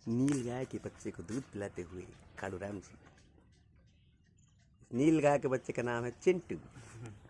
नील गाय के बच्चे को दूध पिलाते हुए कालूराम जी। नील गाय के बच्चे का नाम है चिंटू।